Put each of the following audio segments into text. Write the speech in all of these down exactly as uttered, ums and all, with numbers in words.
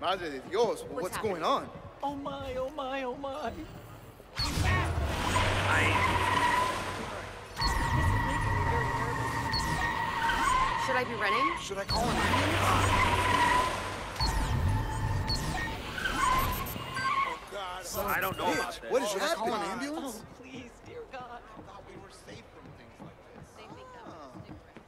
Madre de Dios, what's, what's going on? Oh my, oh my, oh my. Should I be running? Should I call an ambulance? Oh God! So I don't know bitch. about this. What is oh, that? Call An ambulance? Oh, please, dear God. I thought we were safe from things like this. They think that was a stick right.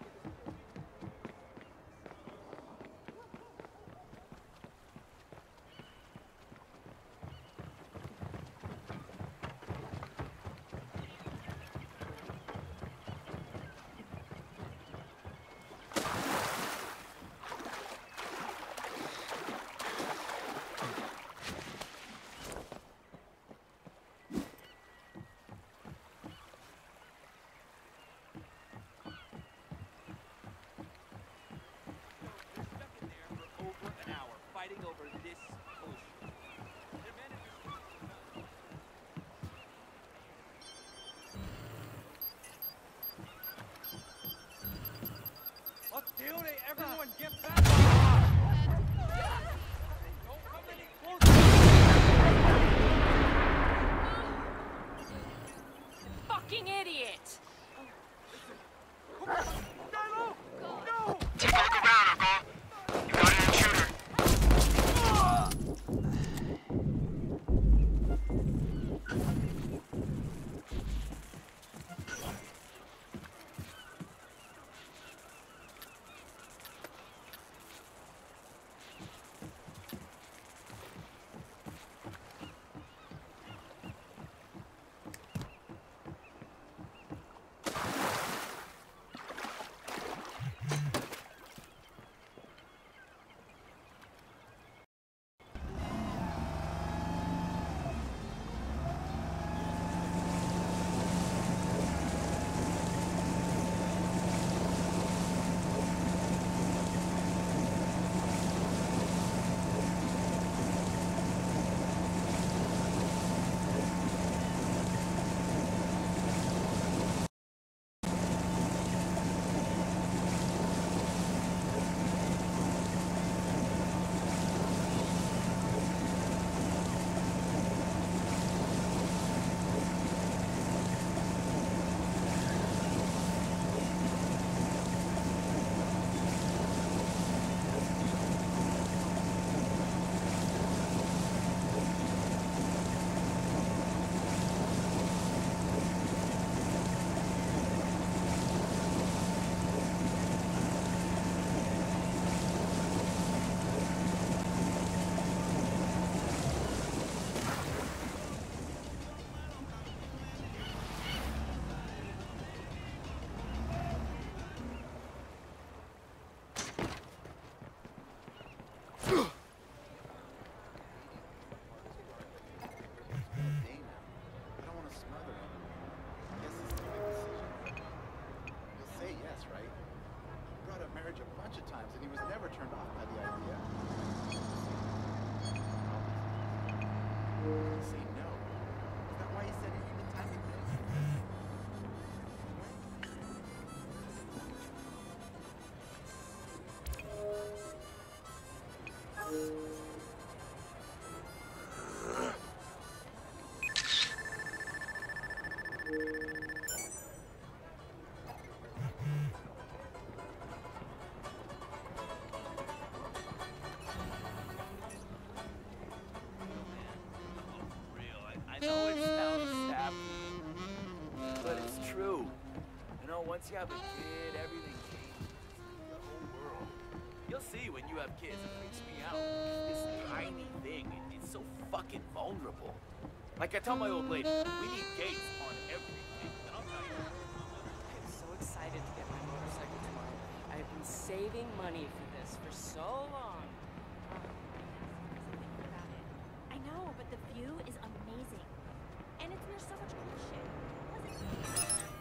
Everyone get back! Don't come any closer! Fucking idiot! No, no! No! Take a look around, Uncle. You got an intruder. I know it sounds sappy, but it's true. You know, once you have a kid, everything changes. The whole world. You'll see when you have kids. It freaks me out. This tiny thing, it, it's so fucking vulnerable. Like I tell my old lady, we need gates on everything. And I'll tell you. I'm so excited to get my motorcycle tomorrow. I've been saving money for this for so long. I know, but the view is amazing. And it's near so much cool shit. Plus it's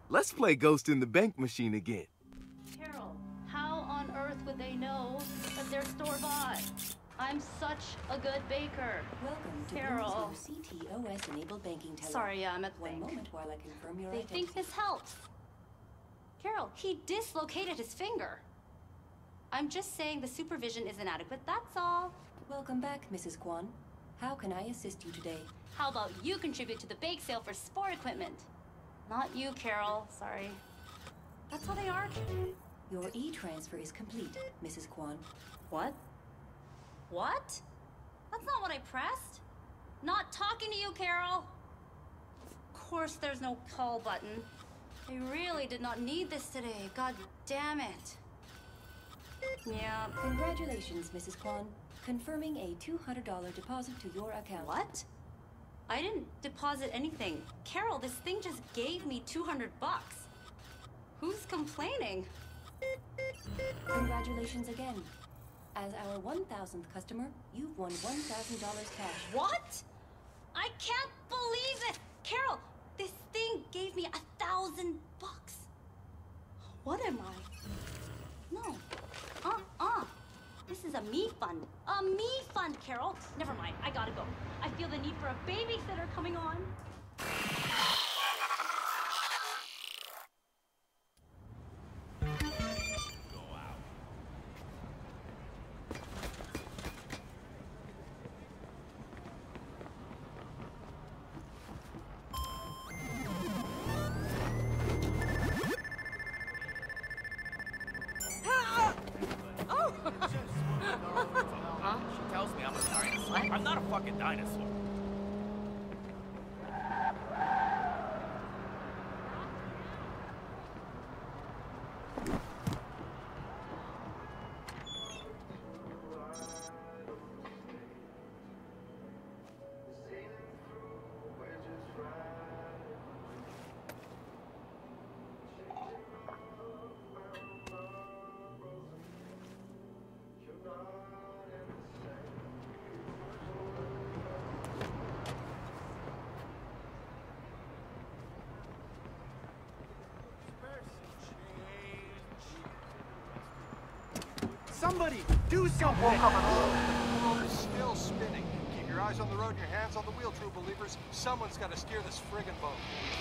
Let's play Ghost in the Bank Machine again. Carol, how on earth would they know that they're store-bought? I'm such a good baker. Welcome to Carol. C T O S-enabled banking teller. Sorry, yeah, I'm at the One bank. moment while I confirm your They identity. think this helps. Carol, he dislocated his finger. I'm just saying the supervision is inadequate, that's all. Welcome back, Missus Kwan. How can I assist you today? How about you contribute to the bake sale for sport equipment? Not you, Carol. Sorry. That's how they are. Your e-transfer is complete, Missus Kwan. What? What? That's not what I pressed. Not talking to you, Carol. Of course there's no call button. I really did not need this today. God damn it. Yeah. Congratulations, Missus Kwan. Confirming a two hundred dollar deposit to your account. What? I didn't deposit anything. Carol, this thing just gave me two hundred bucks. Who's complaining? Congratulations again. As our one thousandth customer, you've won one thousand dollars cash. What? I can't believe it! Carol, this thing gave me a thousand bucks. What am I? No. Uh-uh. This is a me fund. A me fund, Carol. Never mind, I gotta go. I feel the need for a babysitter coming on. She tells me I'm a dinosaur. I'm not a fucking dinosaur. Somebody, do something! Woke up and the world is still spinning. Keep your eyes on the road and your hands on the wheel, true believers. Someone's got to steer this friggin' boat.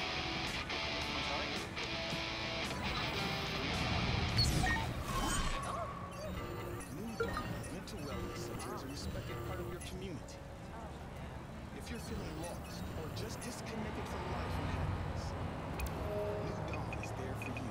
New Dawn Mental Wellness Center is a respected part of your community. If you're feeling lost or just disconnected from life and happiness, New Dawn is there for you.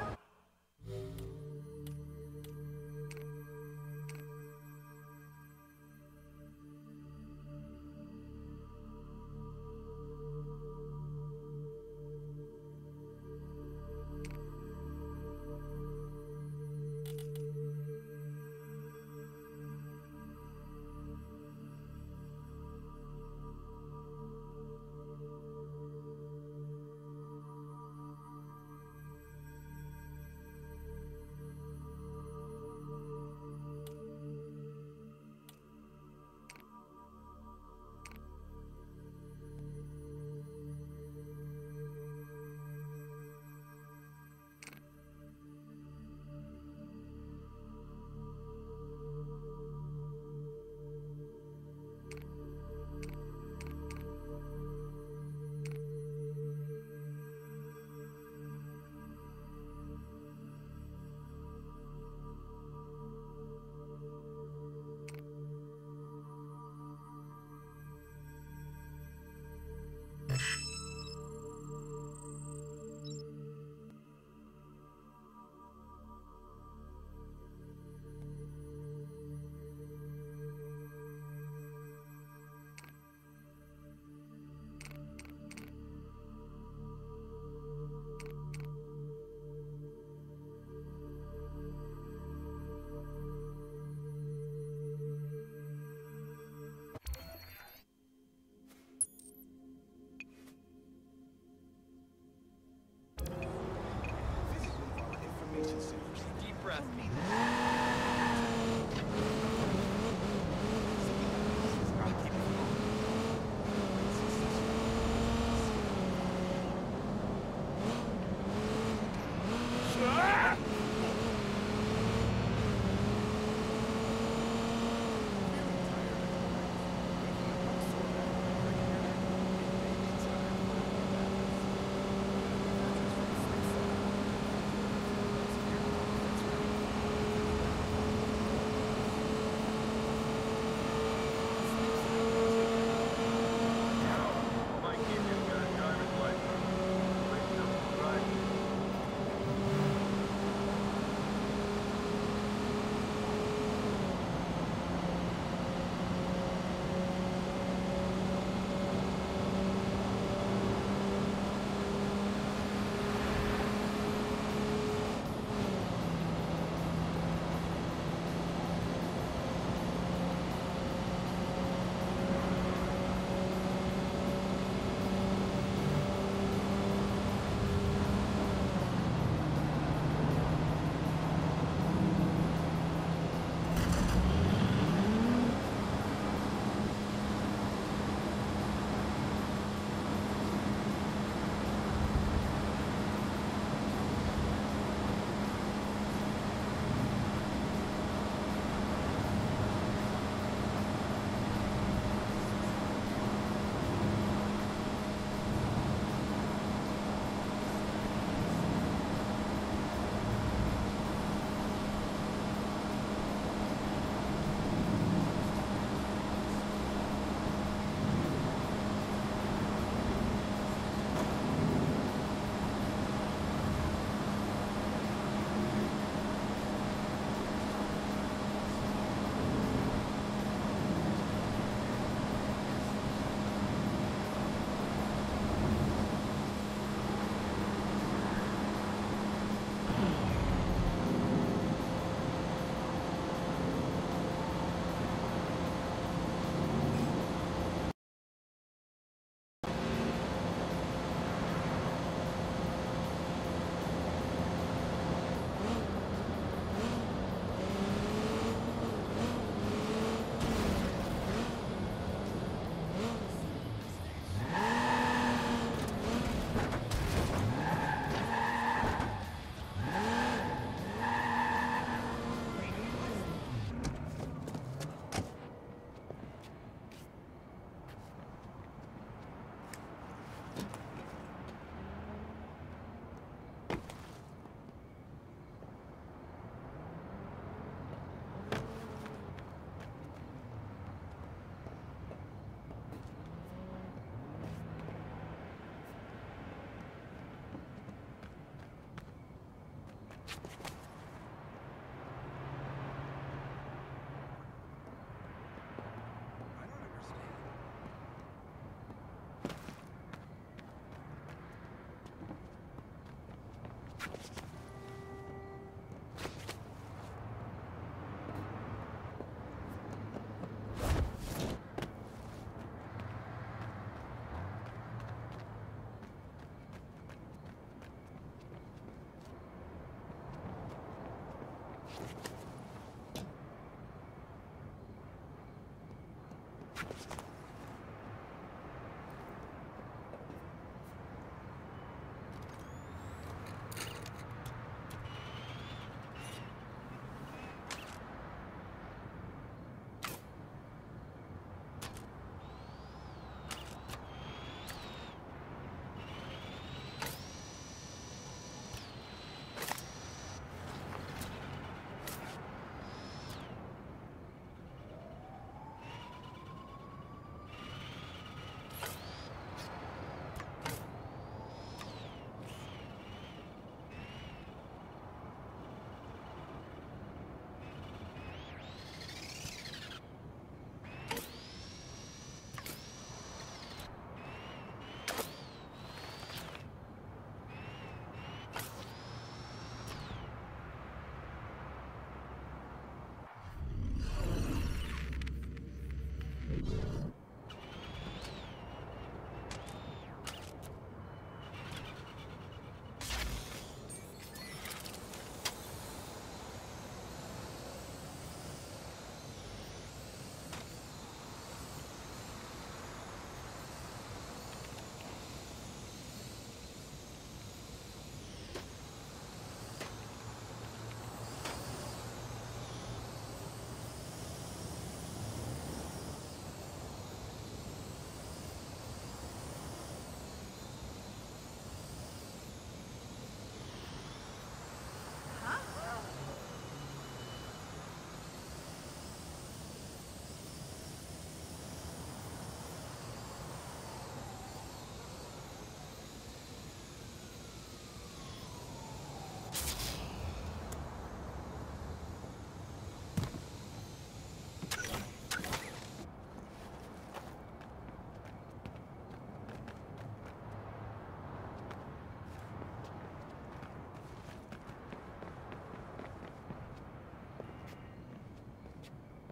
Deep breath.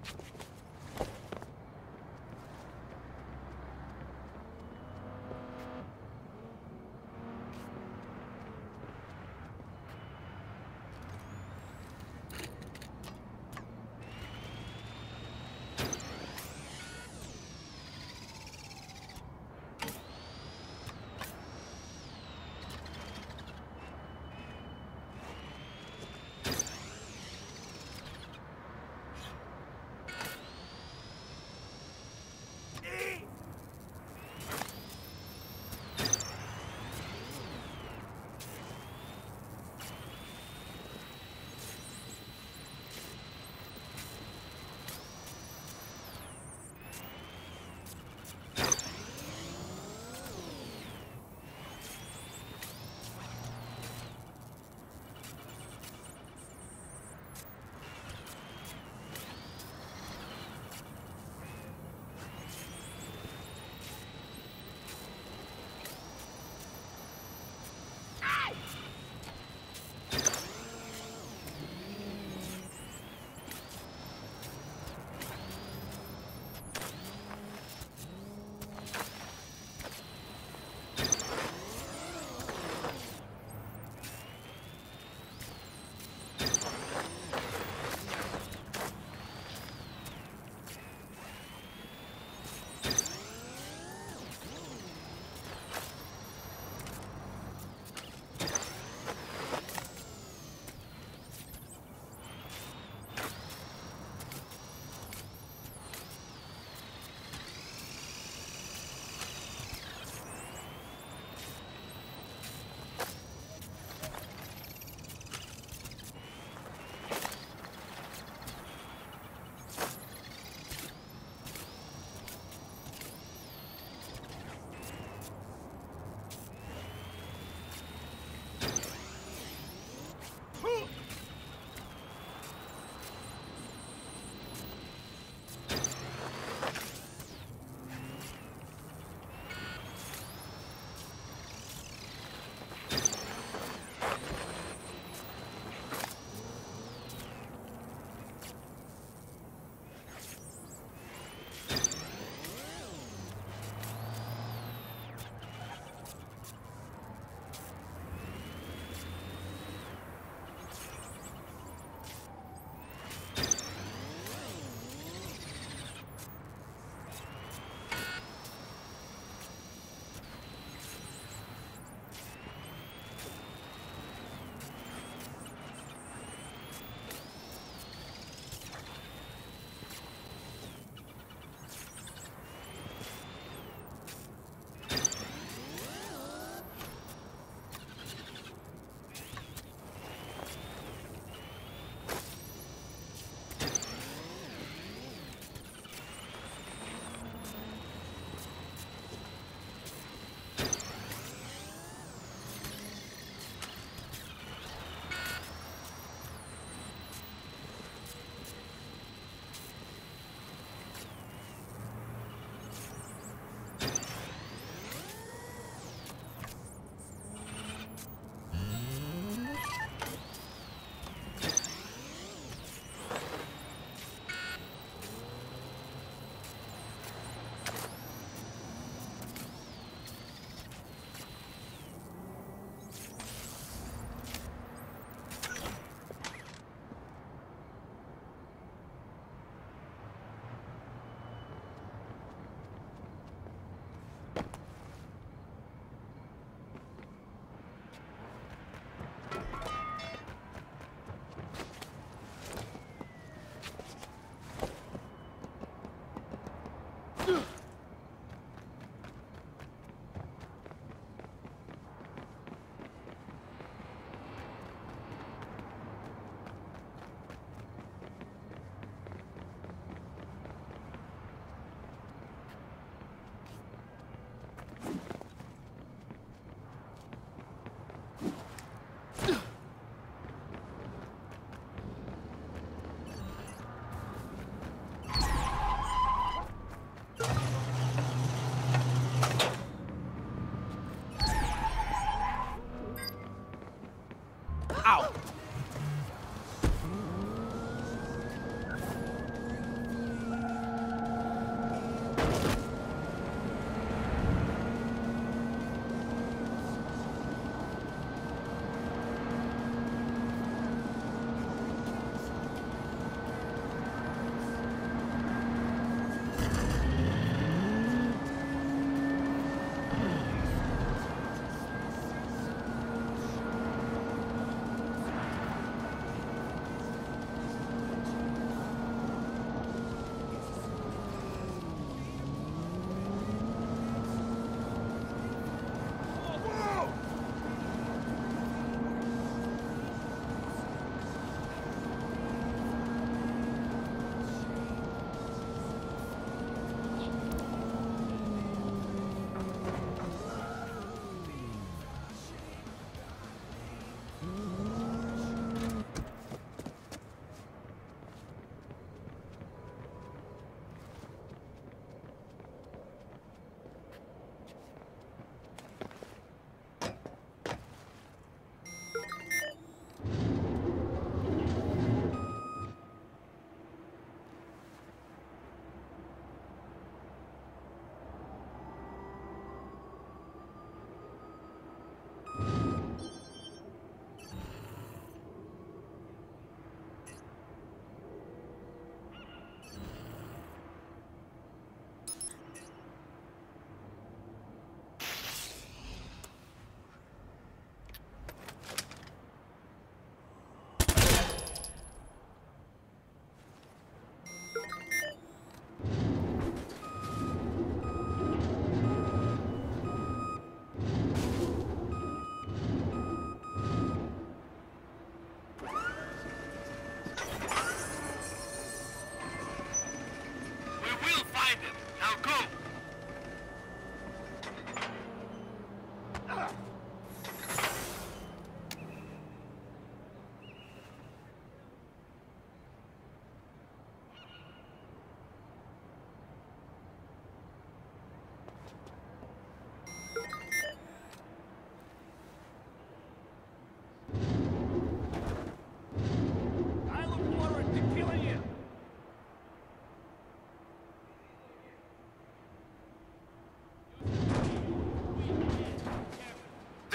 Ow!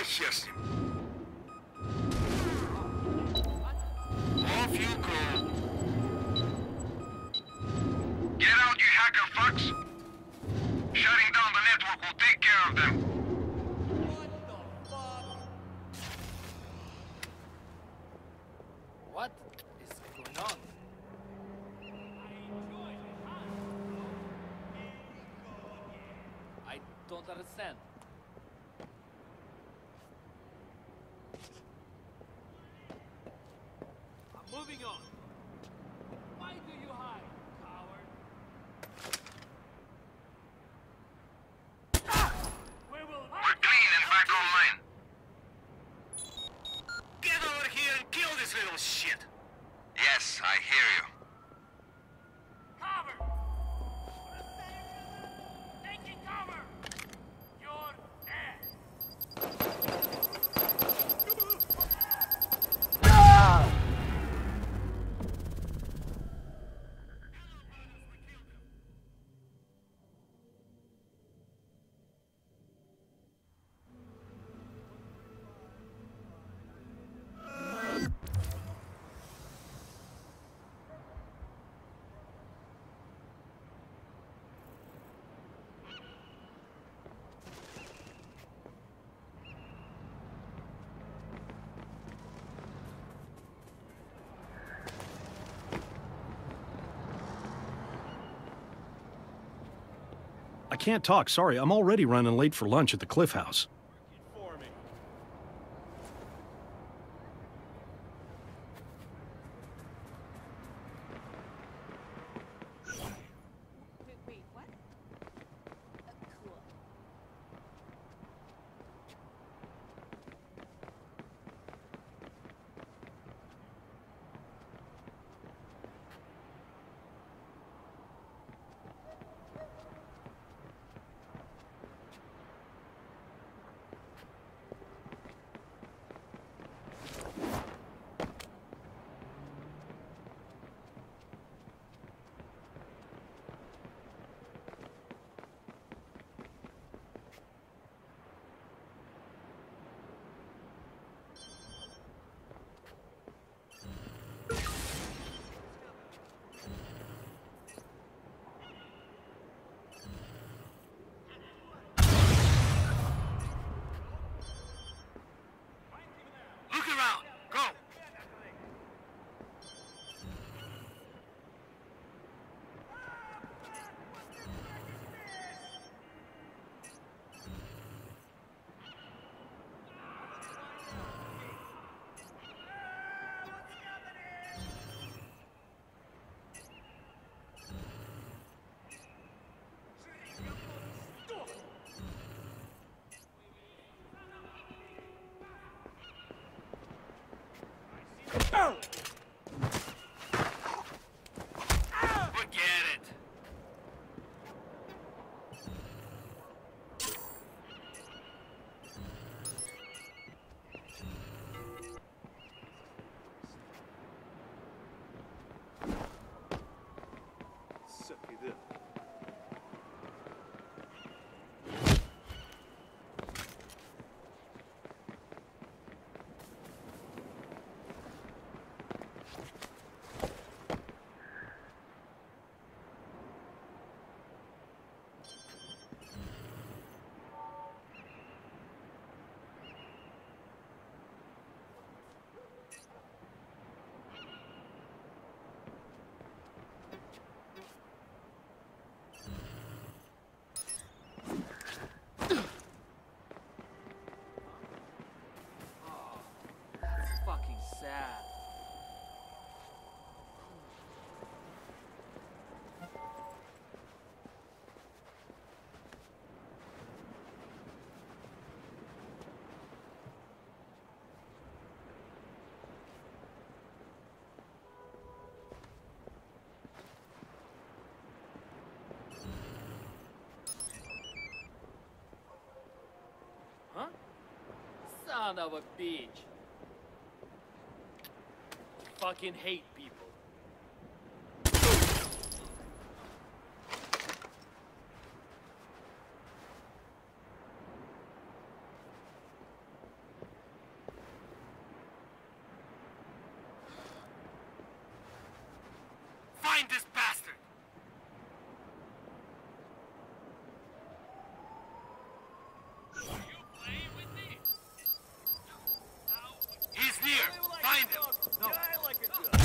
хер с ним. Off you go. Get out, you hacker fucks. Shutting down the network will take care of them. What is going on? I don't understand. I'm moving on. Why do you hide, coward? Ah! We will. We're clean and back online. Get over here and kill this little shit. Yes, I hear you. Cover! Taking cover! Your ass! I can't talk, sorry. I'm already running late for lunch at the Cliff House. Wait, wait, what? Uh, cool. Look around. Go. Forget it. Suck it up. It's fucking sad. Huh? Son of a bitch. Fucking hate people. Find him! No. Guy like a dude.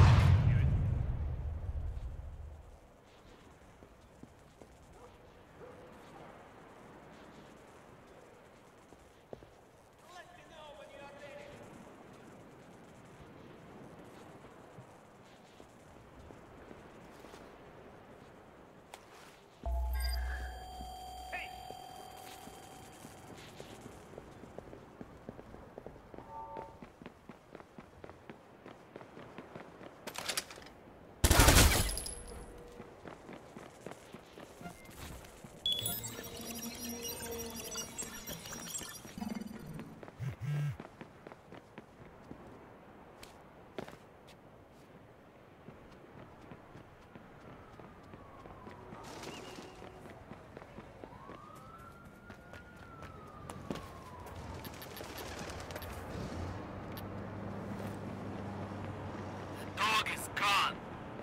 Dog is gone.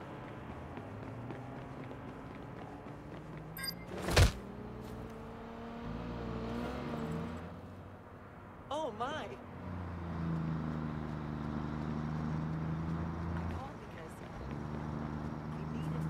Oh my! I called because I needed.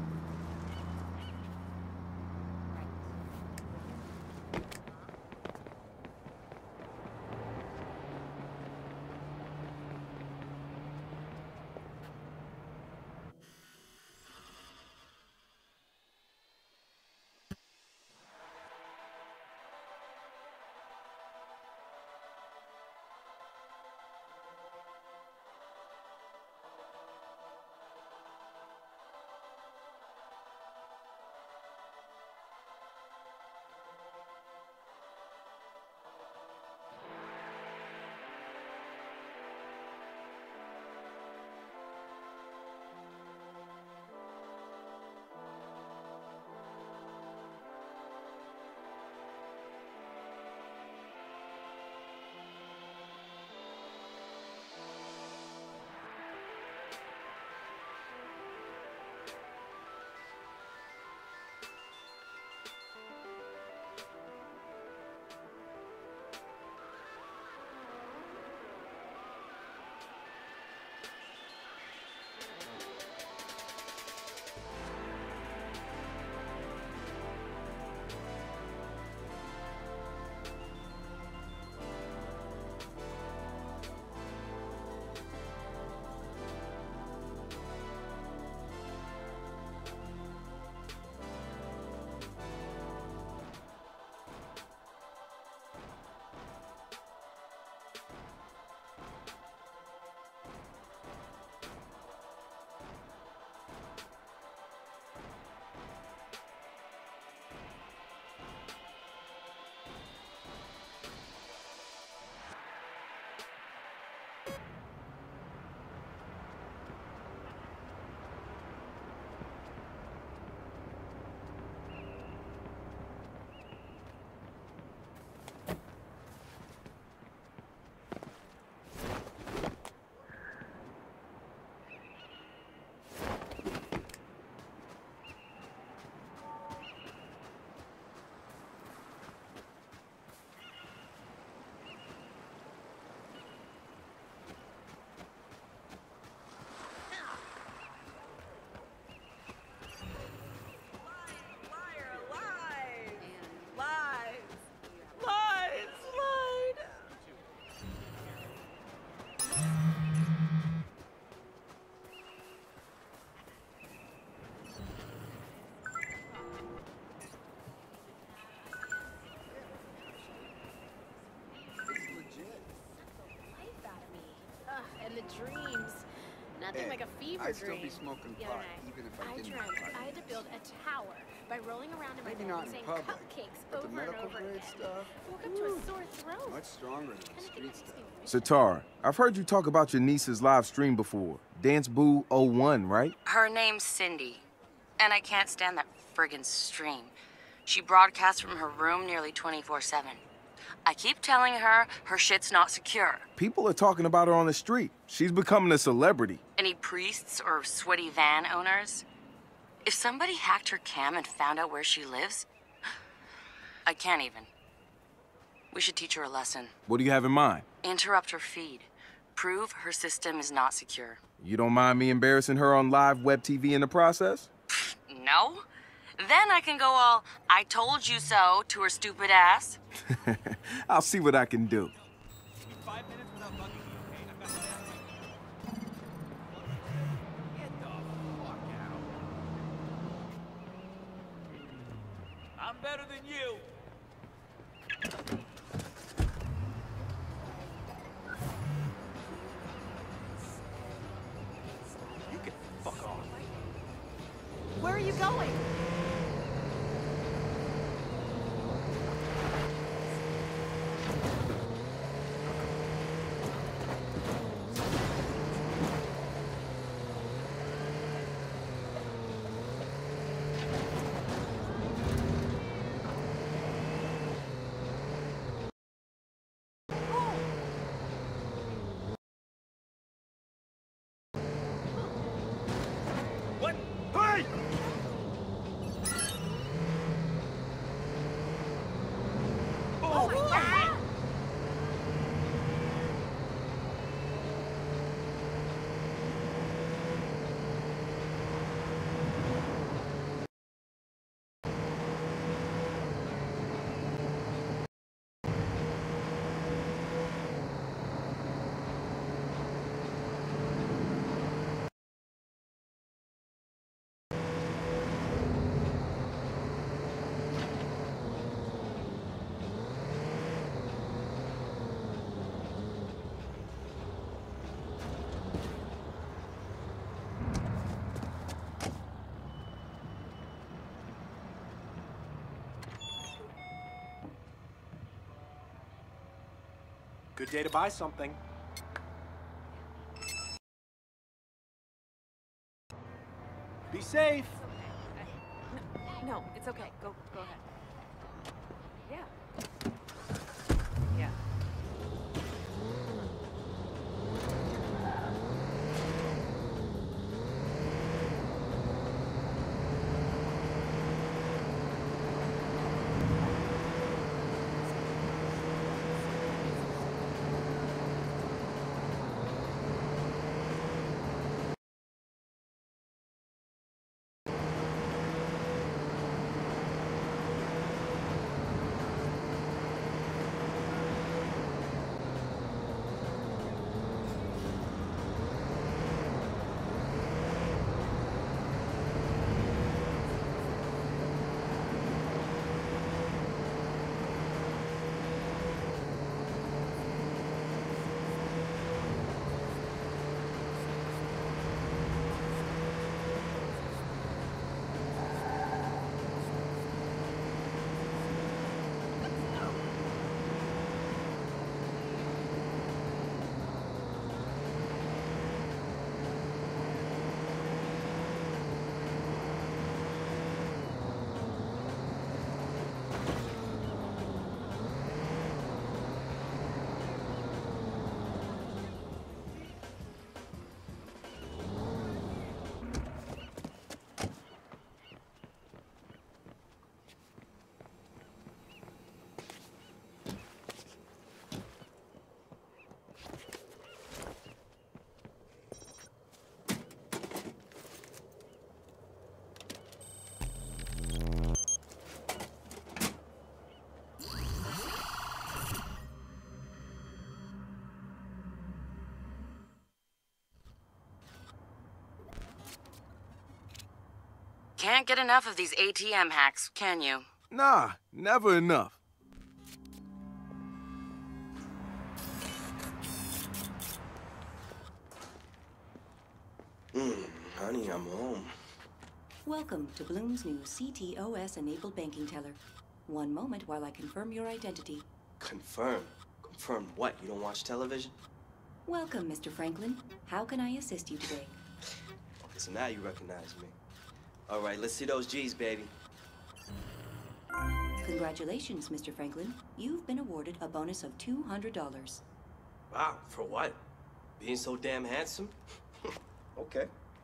Dreams. Nothing Hey, like a fever I'd dream. still be smoking The pot, other night, even if I I didn't dreamt have I had to build a tower by rolling around in my Maybe room not in saying public, cupcakes but the over and medical over grade again. stuff, I woke up to a sore throat. much stronger than the street stuff. Satar, I've heard you talk about your niece's live stream before. Dance Boo oh one, right? Her name's Cindy, and I can't stand that friggin' stream. She broadcasts from her room nearly twenty-four seven. I keep telling her her shit's not secure. People are talking about her on the street. She's becoming a celebrity. Any priests or sweaty van owners? If somebody hacked her cam and found out where she lives, I can't even. We should teach her a lesson. What do you have in mind? Interrupt her feed. prove her system is not secure. You don't mind me embarrassing her on live web T V in the process? No? Then I can go all, I told you so, to her stupid ass. I'll see what I can do. Five minutes without bugging me, okay? I've got my ass. Get the fuck out. I'm better than you. You can fuck off. Where are you going? What? Hey! Oh my God! Good day to buy something. Be safe. No, it's okay. Go, go ahead. Yeah. Yeah. Can't get enough of these A T M hacks, can you? Nah, never enough. Hmm, honey, I'm home. Welcome to Bloom's new C T O S-enabled banking teller. One moment while I confirm your identity. Confirm. Confirm what? You don't watch television? Welcome, Mister Franklin. How can I assist you today? Okay, so now you recognize me. All right, let's see those G's, baby. Congratulations, Mister Franklin. You've been awarded a bonus of two hundred dollars. Wow, for what? Being so damn handsome? Okay.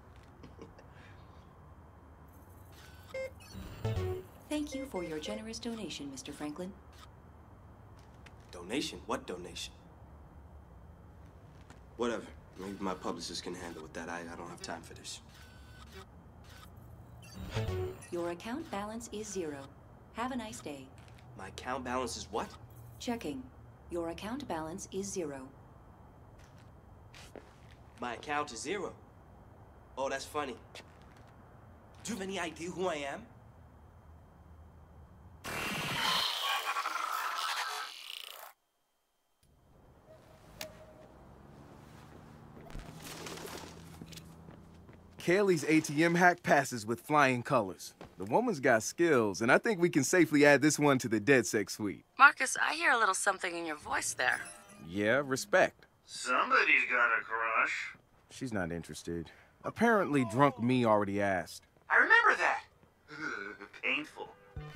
Thank you for your generous donation, Mister Franklin. Donation? What donation? Whatever. Maybe my publicist can handle with that. I, I don't have time for this. Your account balance is zero. Have a nice day. My account balance is what? Checking. Your account balance is zero. My account is zero. Oh, that's funny. Do you have any idea who I am? Kaylee's A T M hack passes with flying colors. The woman's got skills, and I think we can safely add this one to the DedSec suite. Marcus, I hear a little something in your voice there. Yeah, respect. Somebody's got a crush. She's not interested. Apparently, drunk me already asked. I remember that. Painful.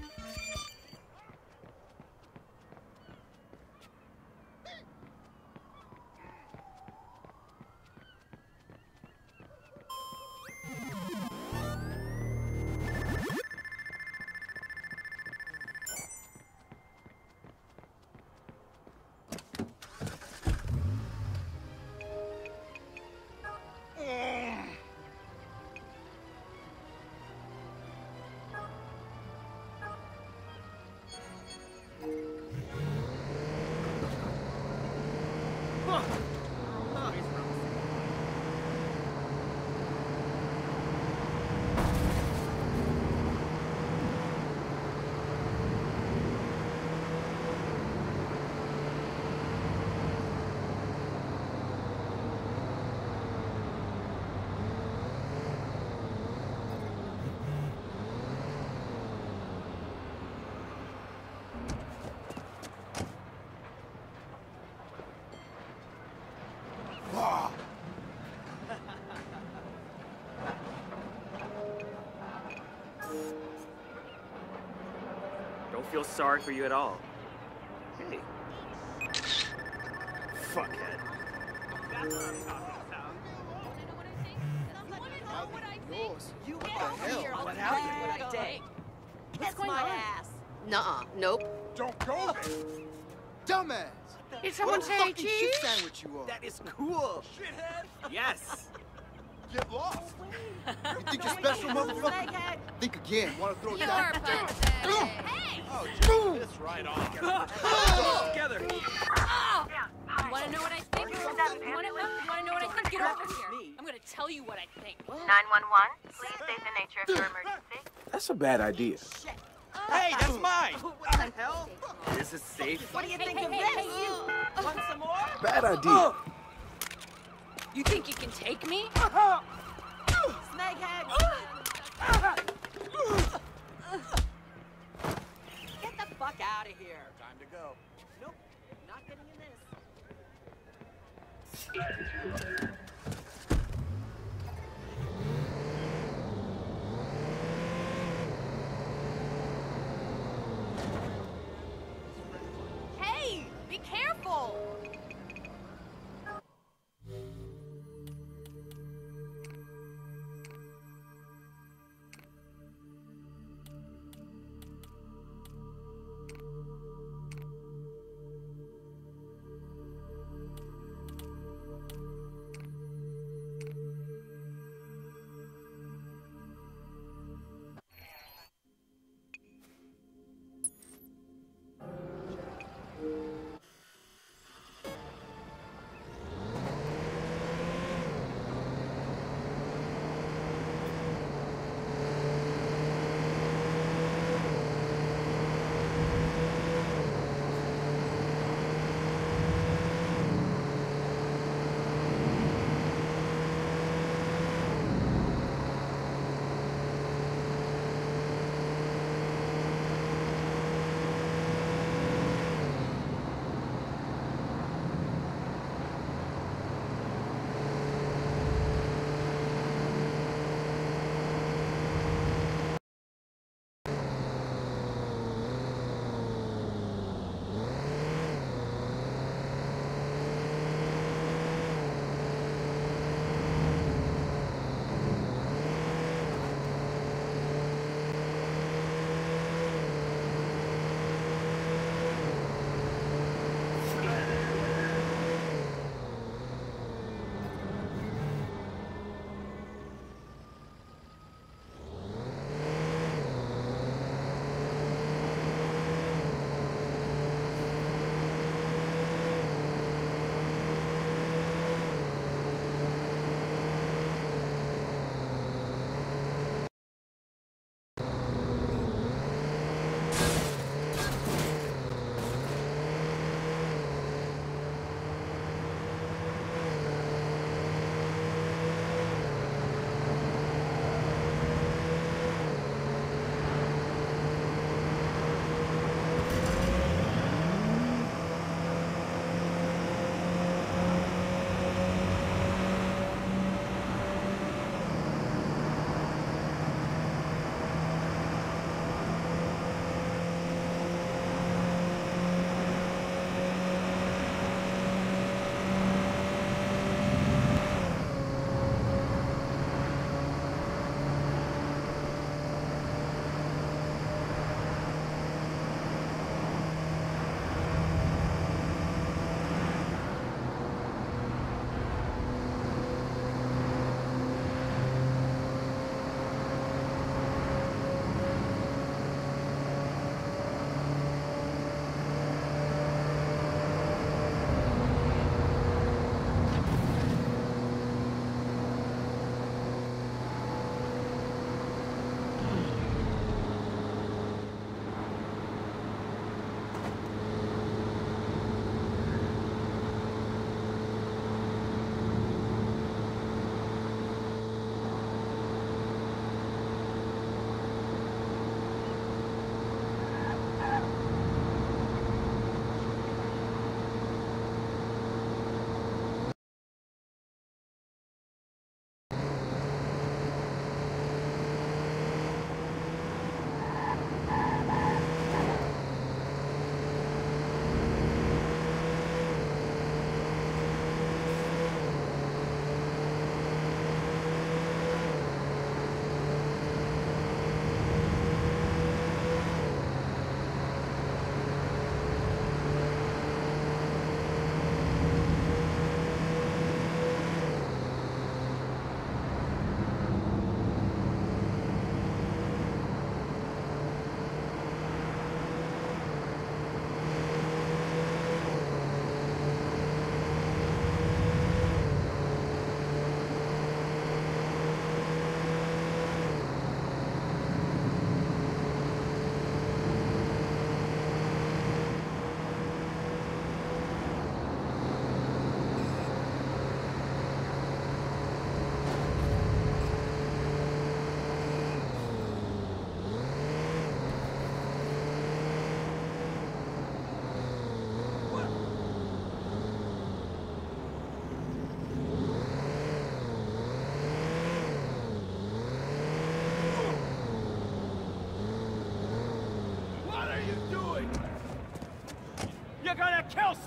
Don't feel sorry for you at all. Hey. Fuckhead. That's what I'm talking about. Yours. You What get the over hell? here. What What happened? happened? Day. What's Kiss going my on? ass. Nuh-uh. Nope. Don't go there. Dumbass. Did someone what a say fucking cheese? shit sandwich you are. That is cool. Shithead. Yes. Get lost. You think you're special, motherfucker? Think again. Want to throw it You down? are pathetic. Hey! Oh, This right off. Together. You want to know what I think? You want to you wanna know what I think? Get over here. I'm going to tell you what I think. nine one one, please state the nature of your emergency. That's a bad idea. Hey, that's mine. What the hell? This is safe. What do you Hey, think hey, of hey, this? hey, you. Want some more? Bad idea. You think you can take me? Snakehead! Get the fuck out of here. Time to go. Nope, not getting in this. Hey, be careful.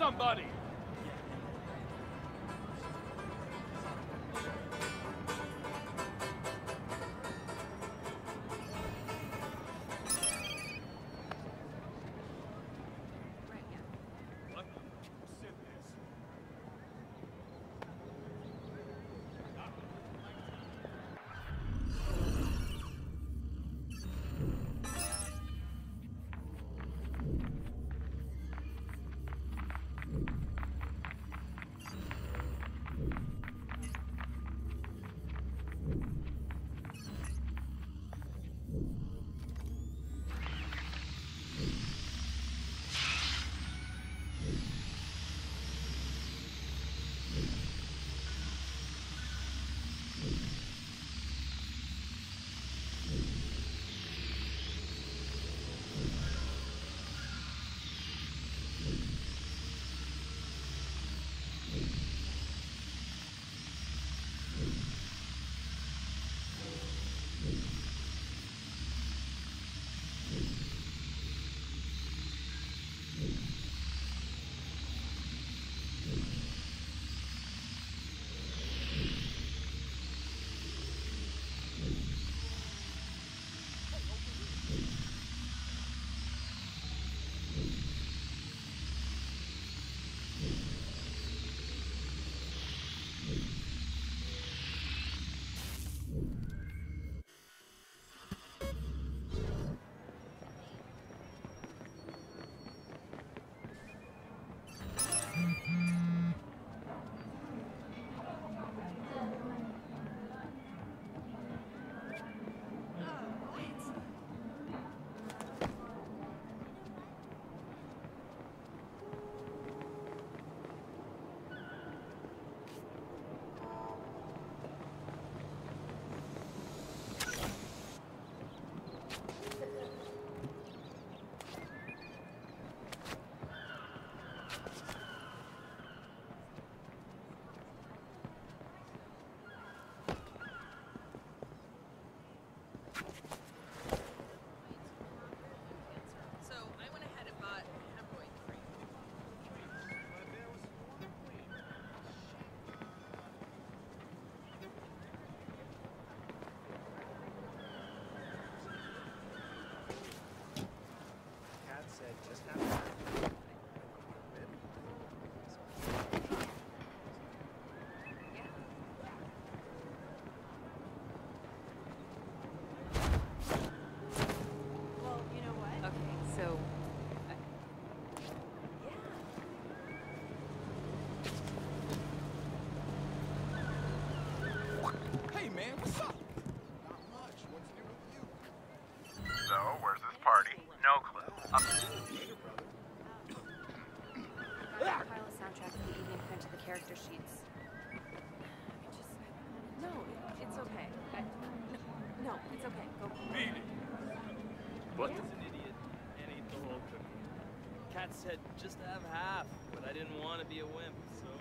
somebody! man. What's up? Not much. What's new with you? So, where's this party? No clue. Uh Got a pile of soundtracks in the evening print to the character sheets. Just, no, it's okay. I, no, it's okay. Go. Beat it. What? As an idiot and ate the whole cookie. Kat said just have half, but I didn't want to be a wimp, so